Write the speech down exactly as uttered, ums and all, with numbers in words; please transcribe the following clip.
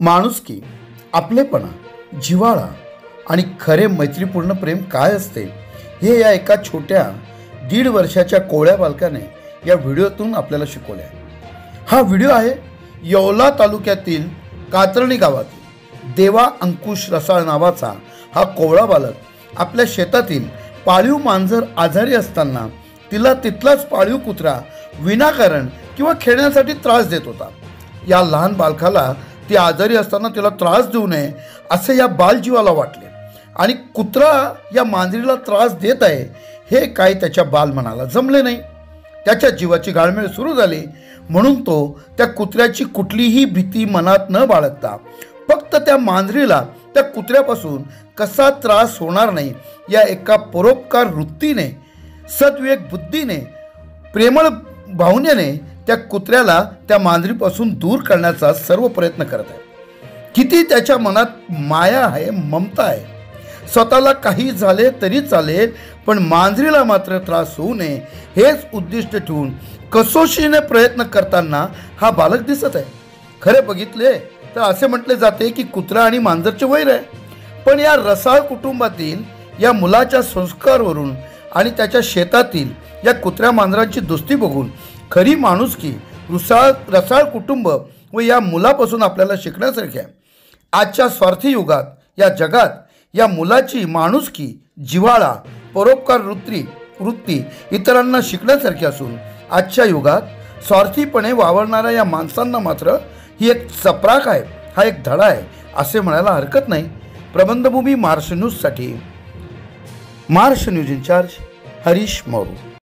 माणुसकी, आपलेपणा, जिव्हाळा आणि खरे मैत्रीपूर्ण प्रेम काय असते हे या एका छोट्या दीड वर्षाच्या कोळ्या बालकाने या व्हिडिओतून आपल्याला शिकवले आहे। हा व्हिडिओ आहे येवला तालुक्यातील कातरणी गावातील देवा अंकुश रसाळ नावाचा हा कोवळा बालक आपल्या शेतातील पाळीव मांजर आजारी असताना तिला तिथलाच पाळीव कुत्रा विनाकारण किंवा खेळण्यासाठी त्रास देत होता। या लहान बालकाला ती आजारी असताना तिला त्रास देऊ नये असे या बालजीवाला वाटले आणि कुत्रा या मांजरीला त्रास देत आहे हे काही त्याच्या बालमनाला जमले नाही। त्याच्या जीवाची घालमेल सुरू झाली म्हणून तो त्या कुत्र्याची कुठलीही भीती मनात न बाळगता फक्त त्या मांजरीला त्या कुत्र्यापासून कसा त्रास होणार नाही या एका परोपकार वृत्तीने, सद्विवेक बुद्धीने, प्रेमळ भावनेने त्या कुत्र्याला त्या मांजरीपासून दूर करण्याचा सर्व प्रयत्न करत आहे। किती त्याच्या मनात माया आहे, ममता आहे। स्वतःला काही झाले तरी चालेल पण मांजरीला मात्र त्रास होऊ नये हेच उद्दिष्ट ठेवून कसोशीने प्रयत्न करताना हा बालक दिसत आहे। खरे बघितले तर असे म्हटले जाते की कुत्रा आणि मांजरचे वैर आहे, पण या रसाळ कुटुंबातील या मुलाच्या संस्कारवरून आणि त्याच्या शेतातील या कुत्र्या मांजरांची दोस्ती बघून खरी माणुसकी रुसाळ रसाळ कुटुंब व या मुलापासून आपल्याला शिकण्यासारखे आहे। आजच्या स्वार्थी युगात या जगात या मुलाची माणुसकी, जिव्हाळा, परोपकार वृत्ती वृत्ती इतरांना शिकण्यासारखी असून आजच्या युगात स्वार्थीपणे वावरणाऱ्या या माणसांना मात्र ही एक चपराक आहे, हा एक धडा आहे असे म्हणायला हरकत नाही। प्रबंधभूमी महाराष्ट्र न्यूजसाठी महाराष्ट्र न्यूज इन्चार्ज हरीश मोरू।